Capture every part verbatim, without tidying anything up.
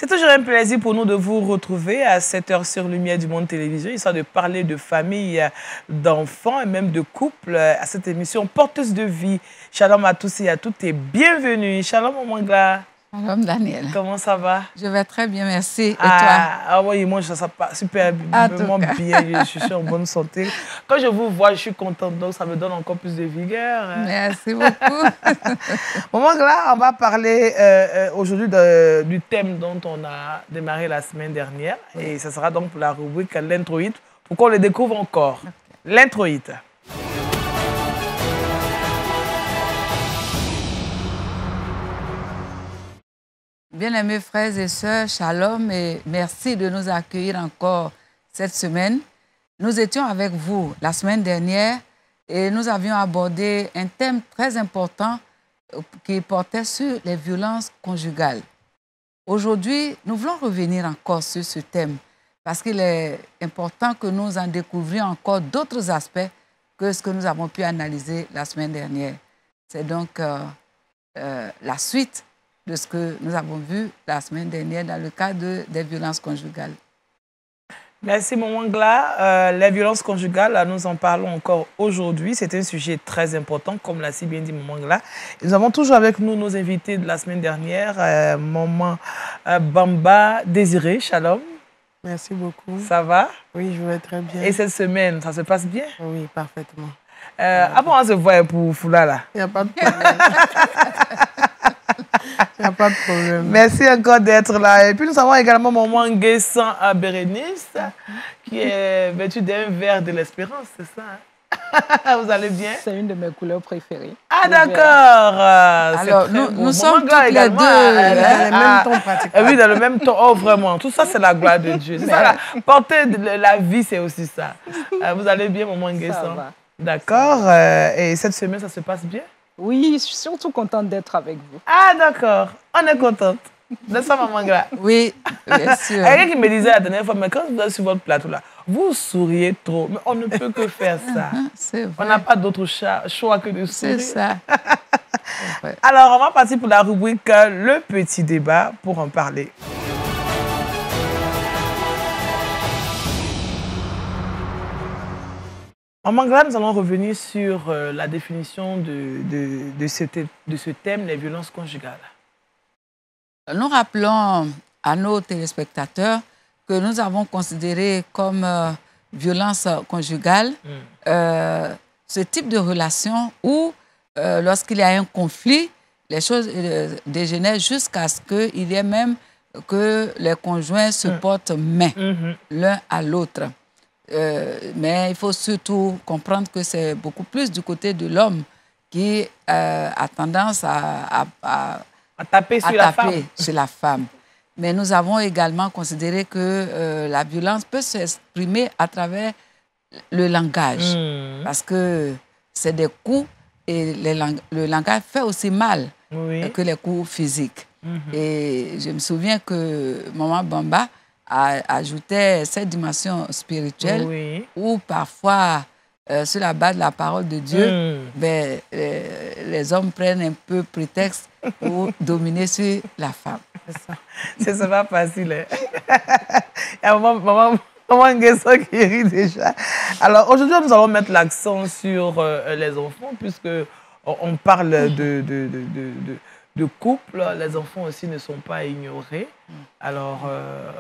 toujours un plaisir pour nous de vous retrouver à cette heure sur Lumière du Monde Télévision, histoire de parler de famille, d'enfants et même de couples à cette émission porteuse de vie. Shalom à tous et à toutes et bienvenue. Shalom, Omangla. Shalom, Daniel. Comment ça va? Je vais très bien, merci. Et ah, toi? Ah oui, moi, je sens pas super ah, bien. Je suis en bonne santé. Quand je vous vois, je suis contente. Donc, ça me donne encore plus de vigueur. Merci beaucoup. Omangla, on va parler euh, euh, aujourd'hui du thème dont on a démarré la semaine dernière. Oui. Et ce sera donc pour la rubrique l'introïde, pour qu'on le découvre encore. Okay. L'introïde. Bien-aimés frères et sœurs, shalom et merci de nous accueillir encore cette semaine. Nous étions avec vous la semaine dernière et nous avions abordé un thème très important qui portait sur les violences conjugales. Aujourd'hui, nous voulons revenir encore sur ce thème parce qu'il est important que nous en découvrions encore d'autres aspects que ce que nous avons pu analyser la semaine dernière. C'est donc euh, euh, la suite de ce que nous avons vu la semaine dernière dans le cadre de, des violences conjugales. Merci, Momangla. Euh, les violences conjugales, là, nous en parlons encore aujourd'hui. C'est un sujet très important, comme l'a si bien dit Momangla. Nous avons toujours avec nous nos invités de la semaine dernière, euh, Maman euh, Bamba Désiré. Shalom. Merci beaucoup. Ça va? Oui, je vais très bien. Et cette semaine, ça se passe bien? Oui, parfaitement. Euh, ah bon, on se voit pour Foula, là? Il n'y a pas de problème. Il n'y a pas de problème. Merci encore d'être là. Et puis nous avons également Maman Nguessan à Bérénice, qui est vêtue d'un vert de l'espérance, c'est ça? Hein? Vous allez bien? C'est une de mes couleurs préférées. Ah d'accord. Alors nous, nous sommes toutes les deux dans le même ton pratiquement. Oui, dans le même ton. Oh vraiment, tout ça c'est la gloire de Dieu. C'est ça, la, porter la vie, c'est aussi ça. Vous allez bien, Maman Nguessan? D'accord. Euh, et cette semaine, ça se passe bien? Oui, je suis surtout contente d'être avec vous. Ah, d'accord. On est contente. De ça, Maman Gra. Oui, bien sûr. Il y a quelqu'un qui me disait la dernière fois, mais quand vous êtes sur votre plateau, là, vous souriez trop. Mais on ne peut que faire ça. On n'a pas d'autre choix que de sourire. C'est ça. Alors, on va partir pour la rubrique Le Petit Débat pour en parler. En Mangla, nous allons revenir sur euh, la définition de, de, de, ce de ce thème, les violences conjugales. Nous rappelons à nos téléspectateurs que nous avons considéré comme euh, violence conjugale mm. euh, ce type de relation où, euh, lorsqu'il y a un conflit, les choses euh, dégénèrent jusqu'à ce qu'il y ait même que les conjoints se mm. portent main mm-hmm. l'un à l'autre. Euh, mais il faut surtout comprendre que c'est beaucoup plus du côté de l'homme qui euh, a tendance à, à, à, à taper, sur, à la taper sur la femme. Mais nous avons également considéré que euh, la violence peut s'exprimer à travers le langage. Mmh. Parce que c'est des coups et les lang le langage fait aussi mal oui. que les coups physiques. Mmh. Et je me souviens que Maman Bamba ajoutait cette dimension spirituelle oui. où parfois, euh, sur la base de la parole de Dieu, mm. ben, euh, les hommes prennent un peu prétexte pour dominer sur la femme. C'est ça, pas facile. Hein? Il y a maman, maman, maman Nguessan qui rit déjà. Alors aujourd'hui, nous allons mettre l'accent sur euh, les enfants, puisque on parle de, de, de, de, de, de couple. Les enfants aussi ne sont pas ignorés. Alors... Euh,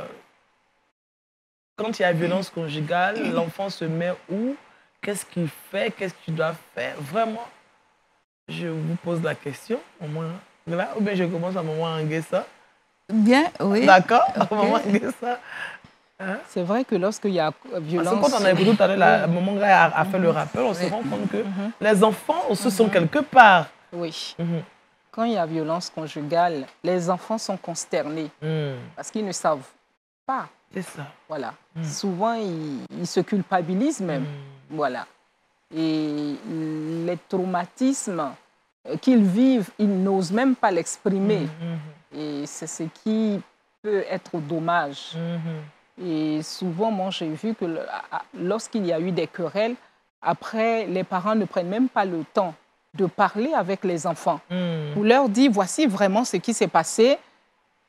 quand il y a violence conjugale, l'enfant se met où? Qu'est-ce qu'il fait? Qu'est-ce qu'il doit faire? Vraiment, je vous pose la question. Au moins, là, ou bien je commence à Maman Nguessan. Bien, oui. D'accord, okay. Maman Nguessan. Hein? C'est vrai que lorsqu'il y a violence... Parce que quand on a écouté tout à l'heure, la maman a, a fait le rappel, on oui. se rend compte que mm-hmm. les enfants aussi mm-hmm. sont quelque part. Oui. Mm-hmm. Quand il y a violence conjugale, les enfants sont consternés mm. parce qu'ils ne savent pas. C'est ça. Voilà. Mm. Souvent, ils, ils se culpabilisent même. Mm. Voilà. Et les traumatismes qu'ils vivent, ils n'osent même pas l'exprimer. Mm. Et c'est ce qui peut être dommage. Mm. Et souvent, moi, j'ai vu que lorsqu'il y a eu des querelles, après, les parents ne prennent même pas le temps de parler avec les enfants mm. pour leur dire, voici vraiment ce qui s'est passé.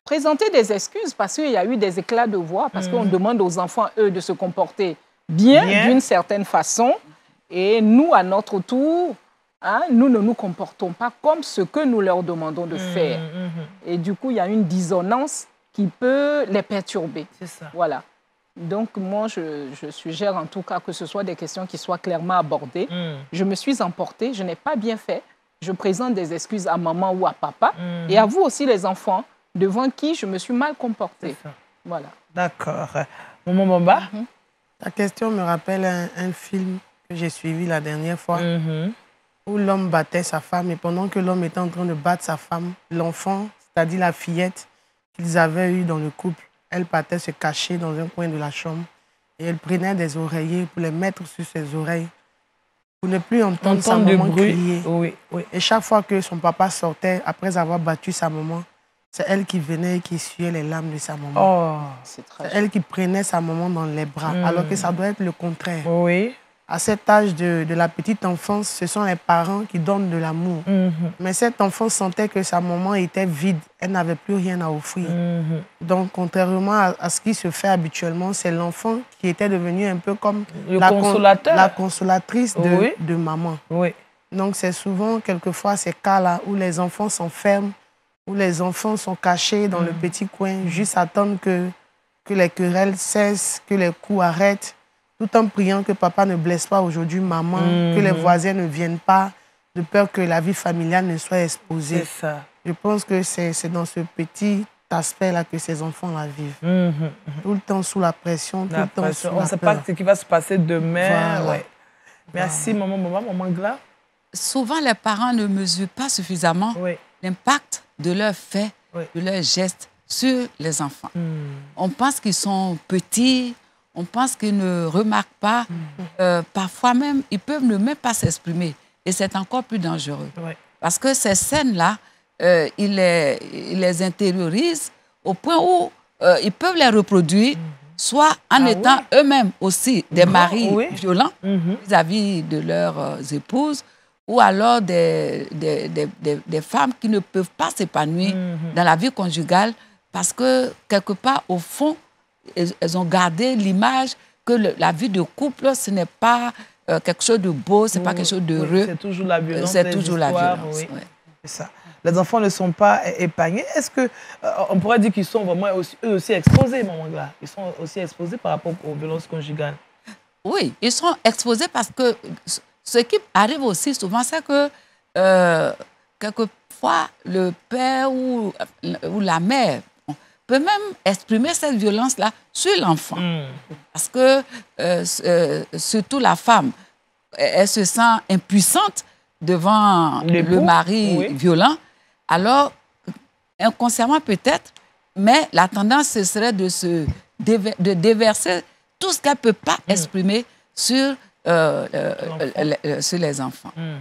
présenter des excuses parce qu'il y a eu des éclats de voix, parce mmh. qu'on demande aux enfants, eux, de se comporter bien, bien. d'une certaine façon. Et nous, à notre tour, hein, nous ne nous comportons pas comme ce que nous leur demandons de mmh, faire. Mmh. Et du coup, il y a une dissonance qui peut les perturber. C'est ça. Voilà. Donc, moi, je, je suggère en tout cas que ce soit des questions qui soient clairement abordées. Mmh. Je me suis emportée, je n'ai pas bien fait. Je présente des excuses à maman ou à papa. Mmh. Et à vous aussi, les enfants, devant qui je me suis mal comportée. Voilà. D'accord. Maman Bamba? Mmh. Ta question me rappelle un, un film que j'ai suivi la dernière fois, mmh. où l'homme battait sa femme. Et pendant que l'homme était en train de battre sa femme, l'enfant, c'est-à-dire la fillette qu'ils avaient eue dans le couple, elle partait se cacher dans un coin de la chambre et elle prenait des oreillers pour les mettre sur ses oreilles pour ne plus entendre, entendre sa maman crier. Oui, oui. Et chaque fois que son papa sortait, après avoir battu sa maman, c'est elle qui venait et qui essuyait les larmes de sa maman. Oh, c'est elle qui prenait sa maman dans les bras, mmh. alors que ça doit être le contraire. Oui. À cet âge de, de la petite enfance, ce sont les parents qui donnent de l'amour. Mmh. Mais cet enfant sentait que sa maman était vide, elle n'avait plus rien à offrir. Mmh. Donc, contrairement à, à ce qui se fait habituellement, c'est l'enfant qui était devenu un peu comme le la, consolateur. la consolatrice de, oui. de maman. Oui. Donc, c'est souvent, quelquefois, ces cas-là où les enfants s'enferment, où les enfants sont cachés dans mmh. le petit coin, juste attendent que, que les querelles cessent, que les coups arrêtent, tout en priant que papa ne blesse pas aujourd'hui maman, mmh. que les voisins ne viennent pas, de peur que la vie familiale ne soit exposée. C'est ça. Je pense que c'est dans ce petit aspect-là que ces enfants-là vivent. Mmh. Tout le temps sous la pression, tout la le temps pression. sous On la ne sait peur. pas ce qui va se passer demain. Voilà. Ouais. Merci, voilà. maman, maman, maman Gla. Souvent, les parents ne mesurent pas suffisamment oui. l'impact de leurs faits, oui. de leurs gestes sur les enfants. Mmh. On pense qu'ils sont petits, on pense qu'ils ne remarquent pas. Mmh. Euh, parfois même, ils peuvent ne même pas s'exprimer. Et c'est encore plus dangereux. Oui. Parce que ces scènes-là, euh, ils, les, ils les intériorisent au point où euh, ils peuvent les reproduire, mmh. soit en ah, étant oui. eux-mêmes aussi des mmh. maris oui. violents vis-à-vis mmh. de leurs euh, épouses, ou alors des, des, des, des, des femmes qui ne peuvent pas s'épanouir mmh. dans la vie conjugale parce que, quelque part, au fond, elles, elles ont gardé l'image que le, la vie de couple, ce n'est pas euh, quelque chose de beau, ce n'est oui. pas quelque chose d'heureux. Oui, c'est toujours la violence. C'est toujours la violence. Oui. Oui. C'est ça. Les enfants ne sont pas épargnés. Est-ce qu'on euh, pourrait dire qu'ils sont vraiment aussi, eux aussi exposés, maman Gla? Ils sont aussi exposés par rapport aux violences conjugales? Oui, ils sont exposés parce que ce qui arrive aussi souvent, c'est que euh, quelquefois, le père ou, ou la mère peut même exprimer cette violence-là sur l'enfant. Mmh. Parce que, euh, euh, surtout la femme, elle se sent impuissante devant le mari oui. violent. Alors, inconsciemment peut-être, mais la tendance, ce serait de, se déver de déverser tout ce qu'elle ne peut pas mmh. exprimer sur Euh, euh, euh, sur les enfants. Mmh.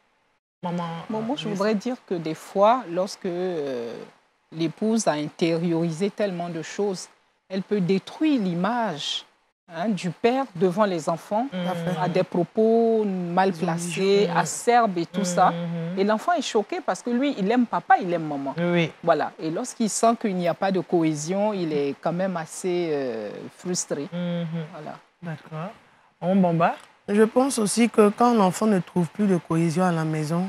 Maman, bon, moi, je voudrais dire que des fois, lorsque euh, l'épouse a intériorisé tellement de choses, elle peut détruire l'image hein, du père devant les enfants, mmh. à des propos mal placés, mmh. acerbes et tout mmh. ça. Et l'enfant est choqué parce que lui, il aime papa, il aime maman. Oui. Voilà. Et lorsqu'il sent qu'il n'y a pas de cohésion, il est quand même assez euh, frustré. Mmh. Voilà. D'accord. On bombarde. Je pense aussi que quand l'enfant ne trouve plus de cohésion à la maison,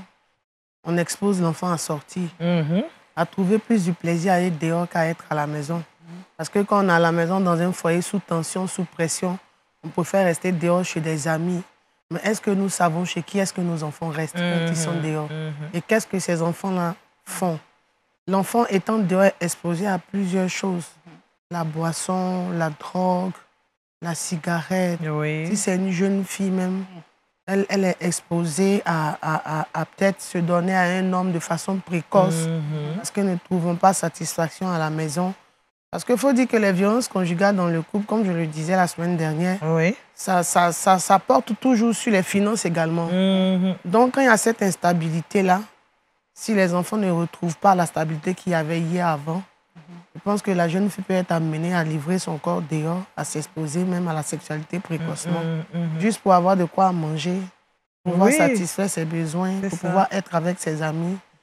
on expose l'enfant à sortir, mmh. à trouver plus du plaisir à être dehors qu'à être à la maison. Mmh. Parce que quand on est à la maison dans un foyer sous tension, sous pression, on préfère rester dehors chez des amis. Mais est-ce que nous savons chez qui est-ce que nos enfants restent mmh. quand ils sont dehors? mmh. Et qu'est-ce que ces enfants-là font? L'enfant étant dehors exposé à plusieurs choses. La boisson, la drogue, la cigarette. Oui. Si c'est une jeune fille même, elle, elle est exposée à, à, à, à peut-être se donner à un homme de façon précoce mmh. parce qu'elles ne trouvent pas satisfaction à la maison. Parce qu'il faut dire que les violences conjugales dans le couple, comme je le disais la semaine dernière, oui. ça, ça, ça, ça porte toujours sur les finances également. Mmh. Donc quand il y a cette instabilité-là, si les enfants ne retrouvent pas la stabilité qu'il y avait hier avant, je pense que la jeune fille peut être amenée à livrer son corps dehors, à s'exposer même à la sexualité précocement, mmh, mmh. juste pour avoir de quoi manger, pour pouvoir oui. satisfaire ses besoins, pour ça. pouvoir être avec ses amis,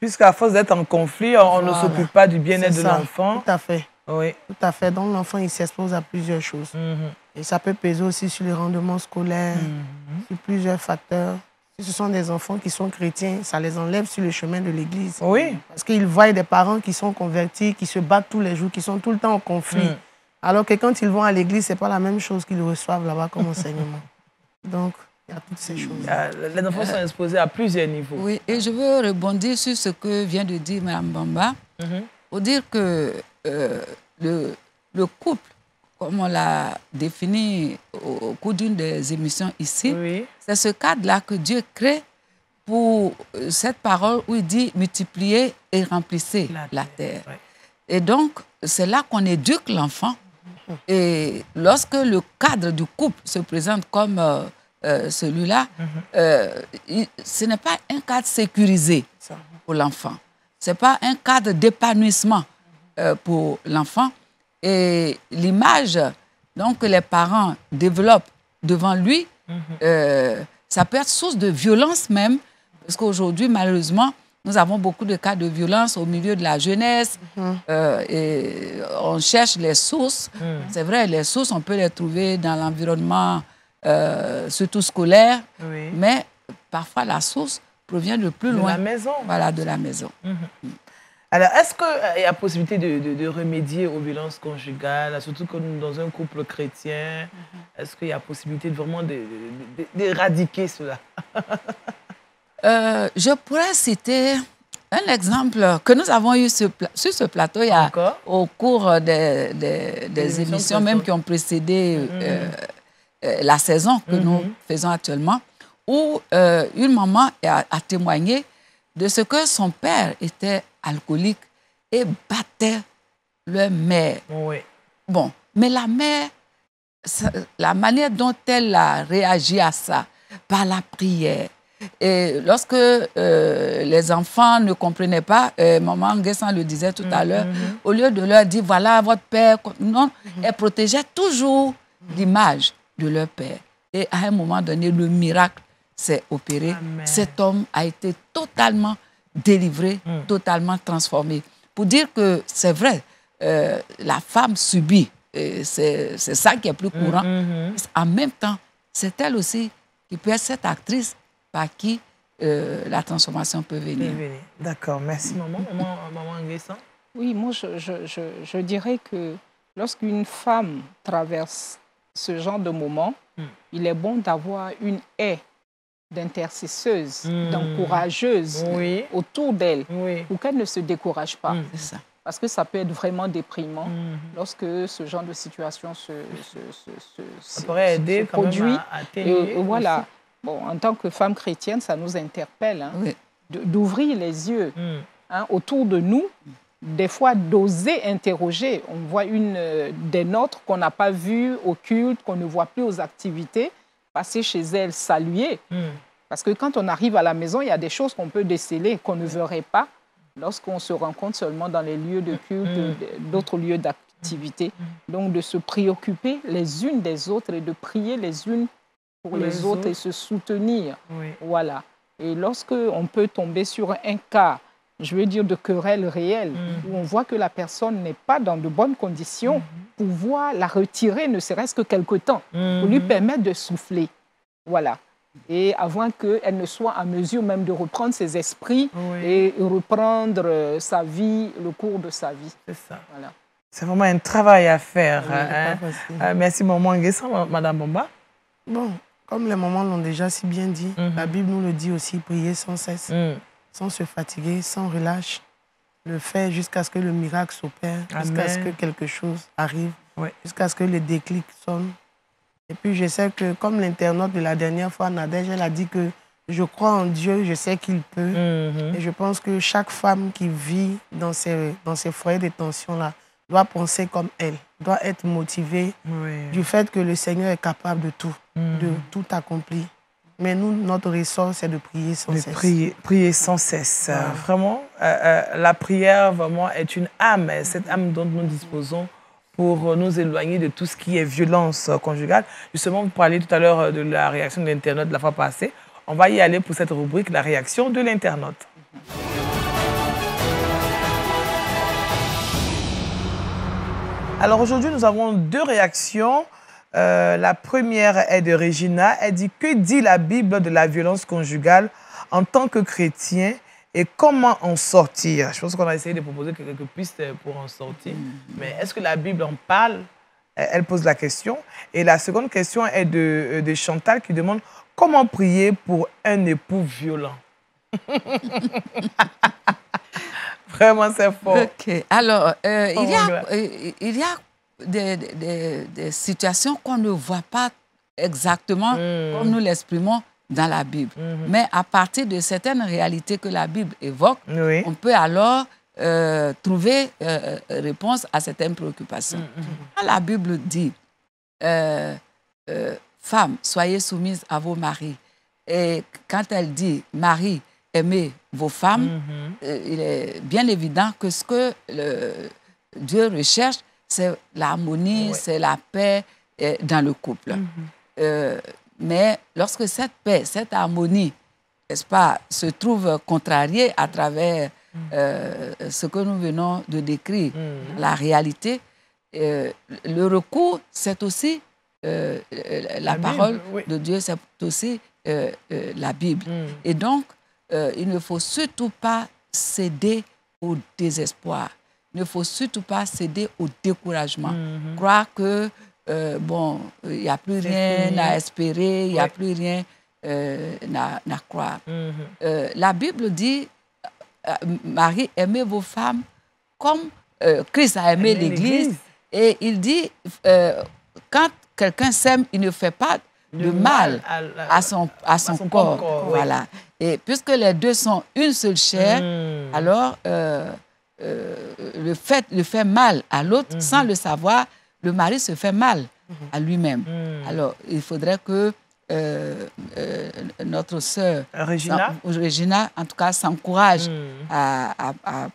Puisqu'à force d'être en conflit, on voilà. ne s'occupe pas du bien-être de l'enfant. Tout à fait. Oui. Tout à fait. Donc l'enfant, il s'expose à plusieurs choses. Mm-hmm. Et ça peut peser aussi sur les rendements scolaires, mm-hmm. sur plusieurs facteurs. Si ce sont des enfants qui sont chrétiens, ça les enlève sur le chemin de l'église. Oui. Parce qu'ils voient des parents qui sont convertis, qui se battent tous les jours, qui sont tout le temps en conflit. Mm. Alors que quand ils vont à l'église, ce n'est pas la même chose qu'ils reçoivent là-bas comme enseignement. Donc, il y a toutes ces choses. Les enfants sont exposés à plusieurs niveaux. Oui, et je veux rebondir sur ce que vient de dire Mme Bamba, mm-hmm. pour dire que euh, le, le couple, comme on l'a défini au, au cours d'une des émissions ici, oui. c'est ce cadre-là que Dieu crée pour cette parole où il dit « multipliez et remplissez la, la terre ». Ouais. Et donc, c'est là qu'on éduque l'enfant. Mm-hmm. Et lorsque le cadre du couple se présente comme euh, euh, celui-là, mm-hmm. euh, il, ce n'est pas un cadre sécurisé pour l'enfant. Ce n'est pas un cadre d'épanouissement euh, pour l'enfant. Et l'image donc, que les parents développent devant lui, mm-hmm. euh, ça peut être source de violence même, parce qu'aujourd'hui, malheureusement, nous avons beaucoup de cas de violence au milieu de la jeunesse. Mm-hmm. euh, et on cherche les sources. Mm. C'est vrai, les sources, on peut les trouver dans l'environnement, euh, surtout scolaire, oui. mais parfois la source provient de plus de loin. De la maison. Voilà, de la maison. Mm-hmm. Mm. Alors, est-ce qu'il y a possibilité de, de, de remédier aux violences conjugales, surtout comme dans un couple chrétien? Mm-hmm. Est-ce qu'il y a possibilité de vraiment d'éradiquer cela? euh, Je pourrais citer un exemple que nous avons eu sur, sur ce plateau il y a, au cours des, des, des émissions, émissions même qui ont précédé mm-hmm. euh, euh, la saison que mm-hmm. nous faisons actuellement, où euh, une maman a, a témoigné de ce que son père était alcoolique et battait leur mère. Oui. Bon, mais la mère, ça, la manière dont elle a réagi à ça, par la prière, et lorsque euh, les enfants ne comprenaient pas, euh, maman Nguessan le disait tout mm-hmm. à l'heure, au lieu de leur dire, voilà votre père, non, mm-hmm. elle protégeait toujours mm-hmm. l'image de leur père. Et à un moment donné, le miracle s'est opéré. Amen. Cet homme a été totalement délivré, mm. totalement transformé. Pour dire que c'est vrai, euh, la femme subit, c'est ça qui est plus courant. Mm-hmm. En même temps, c'est elle aussi qui peut être cette actrice par qui euh, la transformation peut venir. D'accord, merci maman. Maman, maman Nguessan. Oui, moi je, je, je, je dirais que lorsqu'une femme traverse ce genre de moment, mm. il est bon d'avoir une haie d'intercesseuse, mmh. d'encourageuse oui. autour d'elle, oui. pour qu'elle ne se décourage pas. Mmh. C'est ça. Parce que ça peut être vraiment déprimant mmh. lorsque ce genre de situation se, se, se, se, ça pourrait aider se quand produit. Même à et, et voilà. Bon, en tant que femme chrétienne, ça nous interpelle hein, oui. d'ouvrir les yeux mmh. hein, autour de nous, des fois d'oser interroger. On voit une euh, des nôtres qu'on n'a pas vues au culte, qu'on ne voit plus aux activités, passer chez elle, saluer. Mm. Parce que quand on arrive à la maison, il y a des choses qu'on peut déceler, qu'on ne verrait pas lorsqu'on se rencontre seulement dans les lieux de culte, mm. d'autres lieux d'activité. Mm. Donc, de se préoccuper les unes des autres et de prier les unes pour les, les autres, autres et se soutenir. Oui. Voilà. Et lorsqu'on peut tomber sur un cas, je veux dire, de querelle réelle, mm. où on voit que la personne n'est pas dans de bonnes conditions, mm. pouvoir la retirer, ne serait-ce que quelque temps, mm. pour lui permettre de souffler. Voilà. Et avant qu'elle ne soit en mesure même de reprendre ses esprits oui. et reprendre sa vie, le cours de sa vie. C'est ça. Voilà. C'est vraiment un travail à faire. Oui, hein. euh, merci, maman Nguessan. Madame Bamba. Bon, comme les mamans l'ont déjà si bien dit, mm-hmm. la Bible nous le dit aussi, prier sans cesse. Mm. Sans se fatiguer, sans relâche, le faire jusqu'à ce que le miracle s'opère, jusqu'à ce que quelque chose arrive, oui. jusqu'à ce que le déclic sonne. Et puis je sais que, comme l'internaute de la dernière fois, Nadège, elle a dit que je crois en Dieu, je sais qu'il peut. Mm-hmm. Et je pense que chaque femme qui vit dans ces, dans ces foyers de tension-là doit penser comme elle, doit être motivée oui. du fait que le Seigneur est capable de tout, mm-hmm. de tout accomplir. Mais nous, notre ressort, c'est de prier sans de cesse. Prier, prier sans cesse. Ouais. Euh, vraiment, euh, euh, la prière vraiment est une âme, cette âme dont nous disposons pour nous éloigner de tout ce qui est violence conjugale. Justement, vous parliez tout à l'heure de la réaction de l'internaute de la fois passée. On va y aller pour cette rubrique, la réaction de l'internaute. Alors aujourd'hui, nous avons deux réactions. Euh, la première est de Regina. Elle dit, que dit la Bible de la violence conjugale en tant que chrétien et comment en sortir? Je pense qu'on a essayé de proposer quelques pistes pour en sortir. Mais est-ce que la Bible en parle? Elle pose la question. Et la seconde question est de, de Chantal qui demande comment prier pour un époux violent. Vraiment, c'est fort. Ok. Alors, euh, il, y a, euh, il y a des, des, des situations qu'on ne voit pas exactement mm. comme nous l'exprimons dans la Bible. Mm-hmm. Mais à partir de certaines réalités que la Bible évoque, oui. on peut alors euh, trouver euh, réponse à certaines préoccupations. Mm-hmm. Quand la Bible dit euh, euh, « Femmes, soyez soumises à vos maris », et quand elle dit « Marie, aimez vos femmes mm-hmm. », euh, il est bien évident que ce que le, Dieu recherche, c'est l'harmonie, oui. c'est la paix euh, dans le couple. Mm-hmm. euh, mais lorsque cette paix, cette harmonie, n'est-ce pas, se trouve contrariée à travers mm. euh, ce que nous venons de décrire, mm. la réalité, euh, le recours, c'est aussi euh, la, la parole Bible, oui. de Dieu, c'est aussi euh, euh, la Bible. Mm. Et donc, euh, il ne faut surtout pas céder au désespoir. Il ne faut surtout pas céder au découragement. Mm-hmm. Croire que Euh, bon, il n'y a plus rien fini. à espérer, il n'y a oui. plus rien euh, à, à croire. Mm-hmm. euh, la Bible dit, euh, Marie, aimez vos femmes comme euh, Christ a aimé l'Église. Et il dit, euh, quand quelqu'un s'aime, il ne fait pas de mal, mal à, la, à son, à son, à son corps. corps voilà. Oui. Et puisque les deux sont une seule chair, mm. alors euh, euh, le, fait, le fait mal à l'autre, mm-hmm. sans le savoir, le mari se fait mal mmh. à lui-même. Mmh. Alors, il faudrait que euh, euh, notre sœur, Regina. Regina, en tout cas, s'encourage mmh. à, à, à,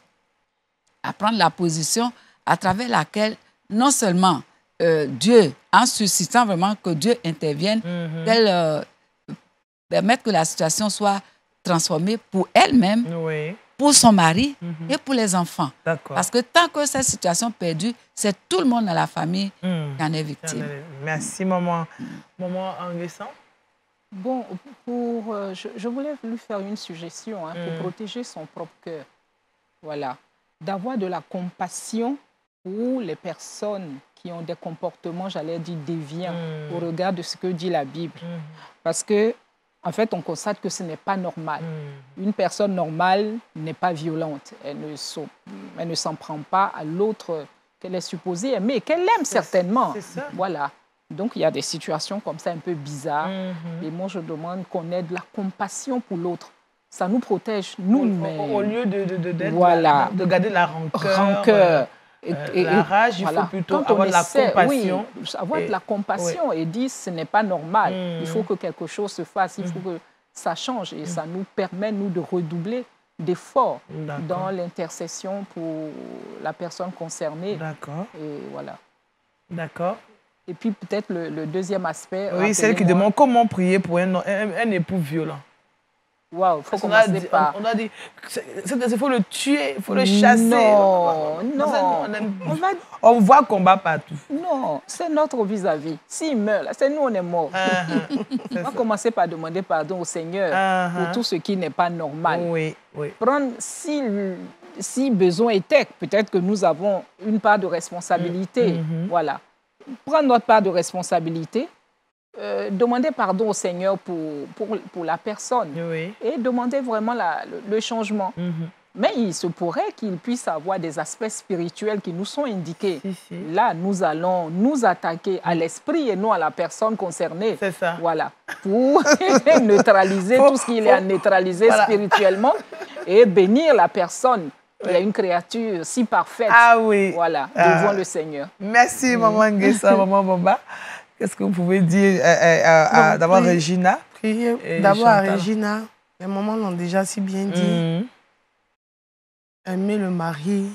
à prendre la position à travers laquelle, non seulement euh, Dieu, en suscitant vraiment que Dieu intervienne, mmh. qu'elle euh, permette que la situation soit transformée pour elle-même, oui. pour son mari mm-hmm. et pour les enfants. Parce que tant que cette situation perdure, c'est tout le monde dans la famille mm. qui en est victime. Merci, maman. Mm. Maman Anguessan. Bon, pour, euh, je, je voulais lui faire une suggestion hein, mm. pour protéger son propre cœur. Voilà. D'avoir de la compassion pour les personnes qui ont des comportements, j'allais dire, déviants mm. au regard de ce que dit la Bible. Mm. Parce que en fait, on constate que ce n'est pas normal. Mm. Une personne normale n'est pas violente. Elle ne, so, elle ne s'en prend pas à l'autre qu'elle est supposée aimer, qu'elle aime certainement. C'est ça. Voilà. Donc, il y a des situations comme ça un peu bizarres. Mm-hmm. Et moi, je demande qu'on ait de la compassion pour l'autre. Ça nous protège nous-mêmes. Au, au lieu de, de, de, voilà. de garder la rancœur. rancœur. Et, et, la rage, il voilà. faut plutôt Quand avoir de la essaie, compassion. Oui, avoir et, de la compassion oui. et dire ce n'est pas normal. Mm. Il faut que quelque chose se fasse, il mm. faut que ça change. Et mm. ça nous permet, nous, de redoubler d'efforts dans l'intercession pour la personne concernée. D'accord. Et voilà. D'accord. Et puis peut-être le, le deuxième aspect... Oui, celle qui demande comment prier pour un, un, un époux violent. Waouh, il faut commencer dit, par... On a dit, il faut le tuer, il faut le chasser. Non, non. On, aime, on, va... on voit combat partout. Non, c'est notre vis-à-vis. S'il meurt, c'est nous, on est morts. Uh-huh. On va commencer par demander pardon au Seigneur uh-huh. pour tout ce qui n'est pas normal. Oui, oui. Prendre, si, si besoin était, peut-être que nous avons une part de responsabilité. Mm-hmm. Voilà. Prendre notre part de responsabilité. Euh, demander pardon au Seigneur pour, pour, pour la personne oui. et demander vraiment la, le, le changement. Mm-hmm. Mais il se pourrait qu'il puisse avoir des aspects spirituels qui nous sont indiqués. Si, si. Là, nous allons nous attaquer à l'esprit et non à la personne concernée. C'est ça. Voilà. Pour neutraliser faut, tout ce qu'il faut... est à neutraliser voilà. spirituellement et bénir la personne. Il y a une créature si parfaite. Ah oui. Voilà, ah. devant le Seigneur. Merci, mm. maman Nguessan, maman Boba. Qu'est-ce que vous pouvez dire euh, euh, d'abord Regina? D'abord à Regina, les mamans l'ont déjà si bien dit. Mmh. Aimer le mari,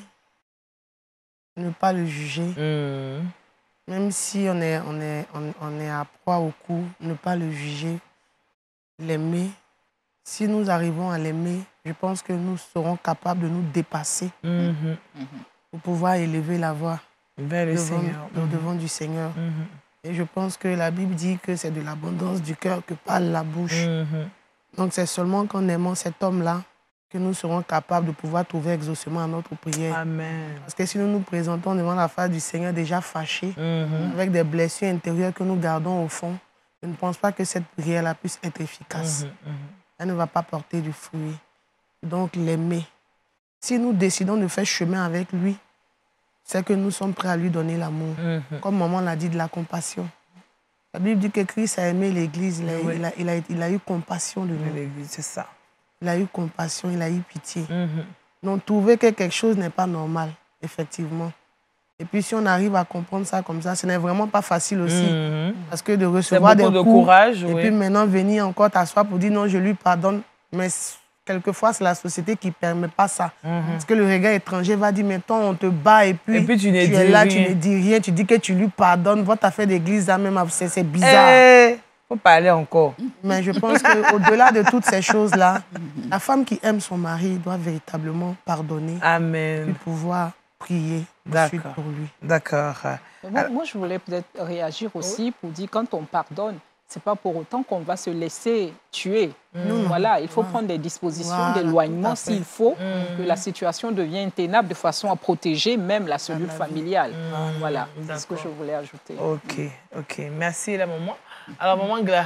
ne pas le juger. Mmh. Même si on est, on, est, on, on est à proie au cou, ne pas le juger, l'aimer. Si nous arrivons à l'aimer, je pense que nous serons capables de nous dépasser mmh. pour pouvoir élever la voix. vers le devant, Seigneur. au devant du Seigneur. Mm-hmm. Et je pense que la Bible dit que c'est de l'abondance du cœur que parle la bouche. Mm-hmm. Donc c'est seulement qu'en aimant cet homme-là que nous serons capables de pouvoir trouver exaucement à notre prière. Amen. Parce que si nous nous présentons devant la face du Seigneur déjà fâchés, Mm-hmm. avec des blessures intérieures que nous gardons au fond, je ne pense pas que cette prière-là puisse être efficace. Mm-hmm. Elle ne va pas porter du fruit. Donc l'aimer. Si nous décidons de faire chemin avec lui, c'est que nous sommes prêts à lui donner l'amour. Mm-hmm. Comme maman l'a dit, de la compassion. La Bible dit que Christ a aimé l'Église, il, Oui. il, a, il, a, il a eu compassion de nous. L'église, c'est ça. Il a eu compassion, il a eu pitié. Mm-hmm. Donc trouver que quelque chose n'est pas normal, effectivement. Et puis si on arrive à comprendre ça comme ça, ce n'est vraiment pas facile aussi. Mm-hmm. Parce que de recevoir des beaucoup de coups, courage, et oui. puis maintenant venir encore t'asseoir pour dire non, je lui pardonne. Mais quelquefois, c'est la société qui ne permet pas ça. Mm-hmm. Parce que le regard étranger va dire, mais toi, on te bat et puis, Et puis tu ne tu dis es là, rien. tu ne dis rien, tu dis que tu lui pardonnes. Votre affaire d'église, là, même, c'est c'est bizarre. Eh, faut parler encore. Mais je pense qu'au-delà de toutes ces choses-là, la femme qui aime son mari doit véritablement pardonner et Amen. pouvoir prier ensuite D'accord. pour lui. D'accord. Moi, moi, je voulais peut-être réagir aussi pour dire quand on pardonne, ce n'est pas pour autant qu'on va se laisser tuer. Non, non. Voilà, il faut Voilà. prendre des dispositions Voilà, tout d'éloignement à fait. s'il faut, que la situation devienne intenable de façon à protéger même la cellule vie. familiale. Voilà, c'est ce que D'accord. je voulais ajouter. Ok, ok. Merci la maman. Alors maman Gla.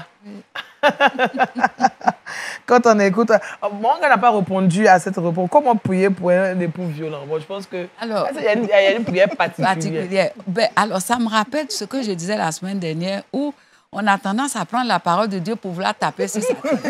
Quand on écoute, oh, maman Gla n'a pas répondu à cette réponse. Comment prier pour un époux violent? Bon, je pense que Alors, il y a une, il y a une prière particulière. particulière. Ben, alors, ça me rappelle ce que je disais la semaine dernière où on a tendance à prendre la parole de Dieu pour vouloir taper sur sa tête.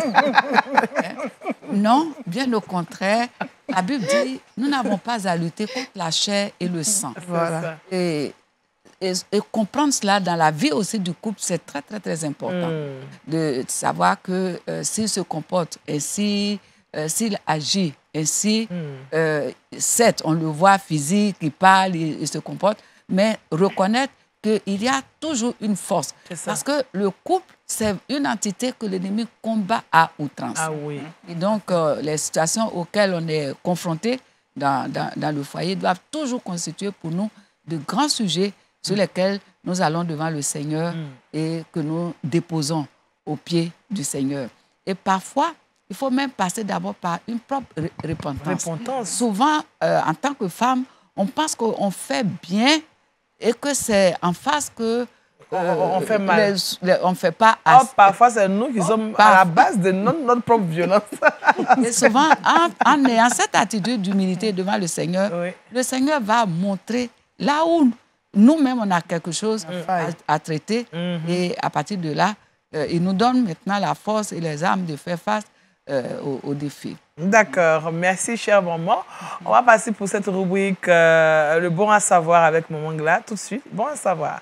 Non, bien au contraire. La Bible dit, nous n'avons pas à lutter contre la chair et le sang. Voilà. Ça. Et, et, et comprendre cela dans la vie aussi du couple, c'est très, très, très important. Mm. De savoir que euh, s'il se comporte ainsi, euh, s'il agit ainsi, Mm. euh, certes, on le voit physique, il parle, il, il se comporte, mais reconnaître qu'il y a toujours une force. C'est ça. Parce que le couple, c'est une entité que l'ennemi combat à outrance. Ah oui. Et donc, euh, les situations auxquelles on est confronté dans, dans, dans le foyer doivent toujours constituer pour nous de grands sujets sur lesquels nous allons devant le Seigneur Mm. et que nous déposons au pied du Seigneur. Et parfois, il faut même passer d'abord par une propre ré- repentance. Repentance. Souvent, euh, en tant que femme, on pense qu'on fait bien et que c'est en face que On- on fait mal. les- les- on ne fait pas Oh, assez. parfois, c'est nous qui sommes à la parfois. base de notre, notre propre violence. Et souvent, en, en ayant cette attitude d'humilité devant le Seigneur, Oui. le Seigneur va montrer là où nous-mêmes, on a quelque chose à, à traiter. Mhm. Et à partir de là, euh, il nous donne maintenant la force et les armes de faire face euh, aux, aux défis. D'accord, merci chère maman. On va passer pour cette rubrique euh, le bon à savoir avec maman Gla tout de suite. Bon à savoir.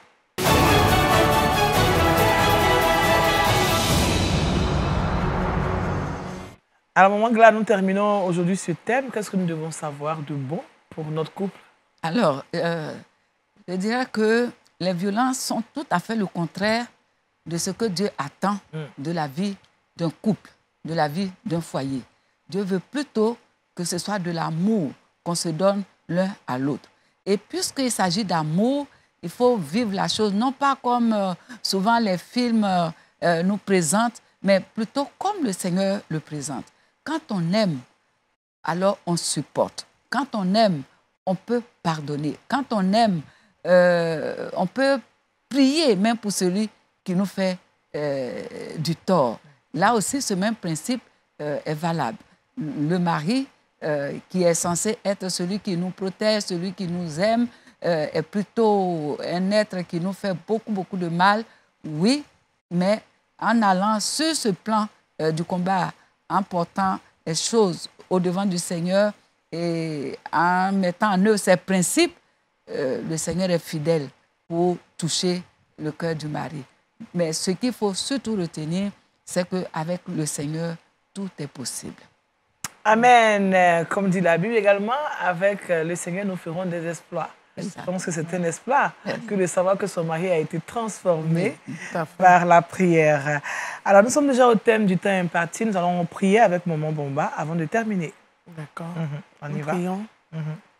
Alors maman Gla, nous terminons aujourd'hui ce thème. Qu'est-ce que nous devons savoir de bon pour notre couple? Alors, euh, je dirais que les violences sont tout à fait le contraire de ce que Dieu attend Mm. de la vie d'un couple, de la vie d'un foyer. Dieu veut plutôt que ce soit de l'amour qu'on se donne l'un à l'autre. Et puisqu'il s'agit d'amour, il faut vivre la chose, non pas comme euh, souvent les films euh, euh, nous présentent, mais plutôt comme le Seigneur le présente. Quand on aime, alors on supporte. Quand on aime, on peut pardonner. Quand on aime, euh, on peut prier même pour celui qui nous fait euh, du tort. Là aussi, ce même principe euh, est valable. Le mari, euh, qui est censé être celui qui nous protège, celui qui nous aime, euh, est plutôt un être qui nous fait beaucoup, beaucoup de mal, oui, mais en allant sur ce plan euh, du combat, en portant les choses au-devant du Seigneur et en mettant en œuvre ses principes, euh, le Seigneur est fidèle pour toucher le cœur du mari. Mais ce qu'il faut surtout retenir, c'est qu'avec le Seigneur, tout est possible. Amen. Comme dit la Bible également, avec le Seigneur, nous ferons des exploits. Je pense que c'est un exploit que de savoir que son mari a été transformé par la prière. Alors, nous sommes déjà au thème du temps imparti. Nous allons prier avec Maman Bomba avant de terminer. D'accord. Mhm. On y Nous va. prions. Mhm.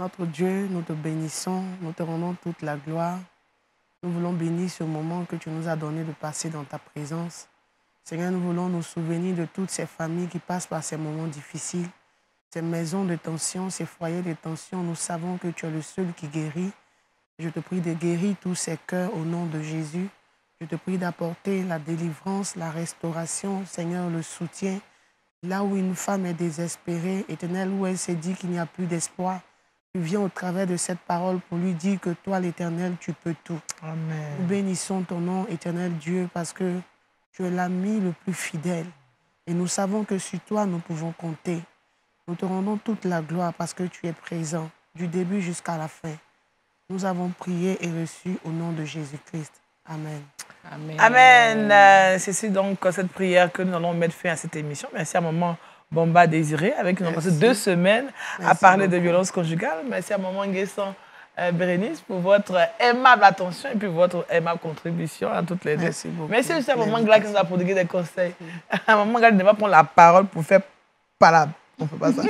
Notre Dieu, nous te bénissons, nous te rendons toute la gloire. Nous voulons bénir ce moment que tu nous as donné de passer dans ta présence. Seigneur, nous voulons nous souvenir de toutes ces familles qui passent par ces moments difficiles, ces maisons de tension, ces foyers de tension. Nous savons que tu es le seul qui guérit. Je te prie de guérir tous ces cœurs au nom de Jésus. Je te prie d'apporter la délivrance, la restauration, Seigneur, le soutien. Là où une femme est désespérée, Éternel, où elle s'est dit qu'il n'y a plus d'espoir, tu viens au travers de cette parole pour lui dire que toi, l'Éternel, tu peux tout. Amen. Nous bénissons ton nom, Éternel Dieu, parce que tu es l'ami le plus fidèle. Et nous savons que sur toi, nous pouvons compter. Nous te rendons toute la gloire parce que tu es présent, du début jusqu'à la fin. Nous avons prié et reçu au nom de Jésus-Christ. Amen. Amen. Amen. Euh, C'est donc cette prière que nous allons mettre fin à cette émission. Merci à Maman Bomba Désiré, avec qui nous avons passé deux semaines Merci à parler beaucoup. de violence conjugale. Merci à Maman Nguesson euh, Bérénice pour votre aimable attention et puis votre aimable contribution à toutes les deux. Merci beaucoup. Merci aussi à Maman Gla qui nous a prodigué des conseils. Maman Gla ne va pas prendre la parole pour faire palabre. On ne fait pas ça.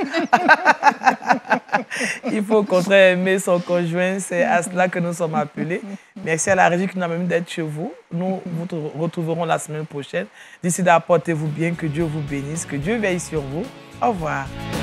Il faut au contraire aimer son conjoint. C'est à cela que nous sommes appelés. Merci à la régie qui nous a permis d'être chez vous. Nous vous retrouverons la semaine prochaine. D'ici là, portez-vous bien. Que Dieu vous bénisse. Que Dieu veille sur vous. Au revoir.